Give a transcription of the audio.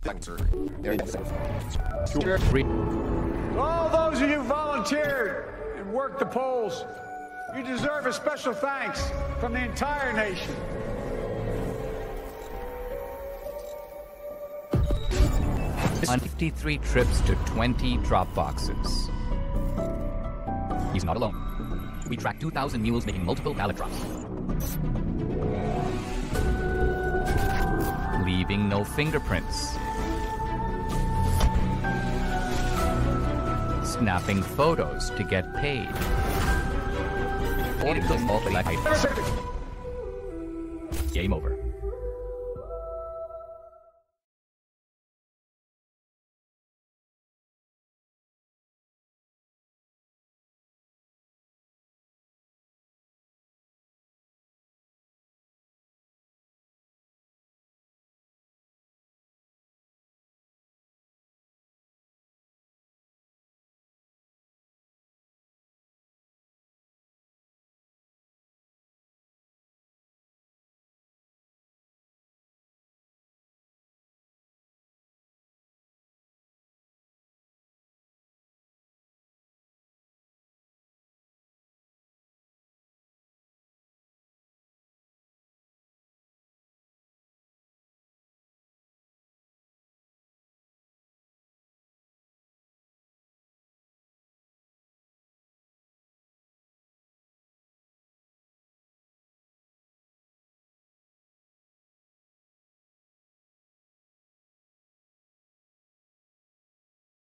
All those of you volunteered and worked the polls, you deserve a special thanks from the entire nation. 53 trips to 20 drop boxes. He's not alone. We tracked 2,000 mules making multiple ballot drops, leaving no fingerprints, snapping photos to get paid. Game over.